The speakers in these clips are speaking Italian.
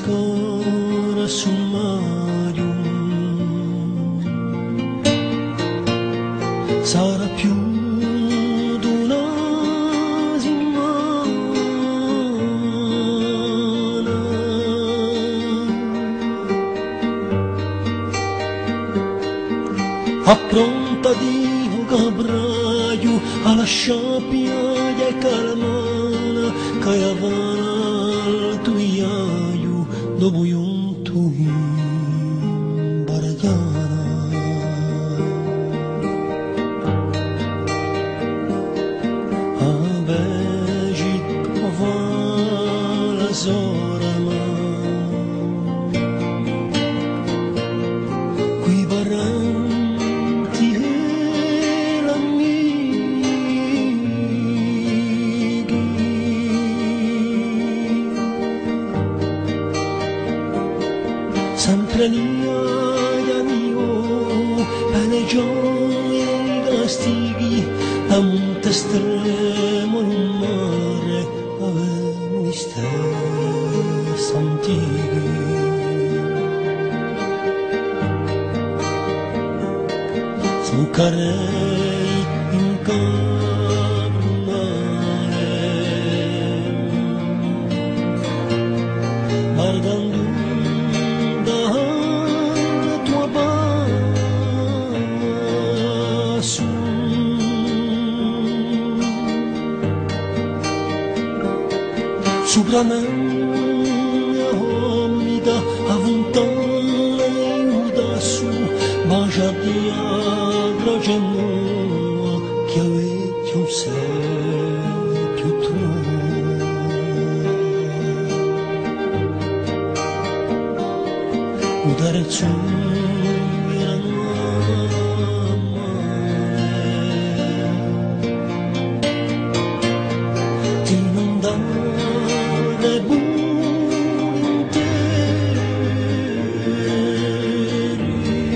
scora sul Marium sarà più d'una settimana. Appronta Dio Gabraio alla sciappia e calamana che avana al tuiaio dopo un tuin baragliana. A vegi va la zorama qui baranti e l'amighi sempre lì mio paneggioni e castighi da monte estremo in mare avevano stessi antichi. Smuccarei in cabrunale guardando dalla tua basso sopra me omida a vontade aiuta su bacia di croce nuova che avete un sé più true. Udare su era nuova ti non dare buoni interi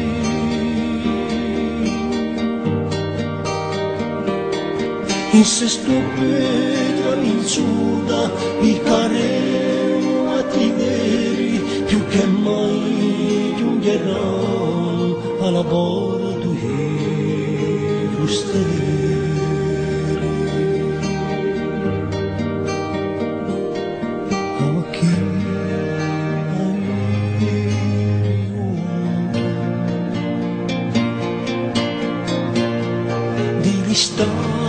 in se stupida minzuda piccaremo a tineri più che mai giungheranno alla bordo i frusteri. A chi di vista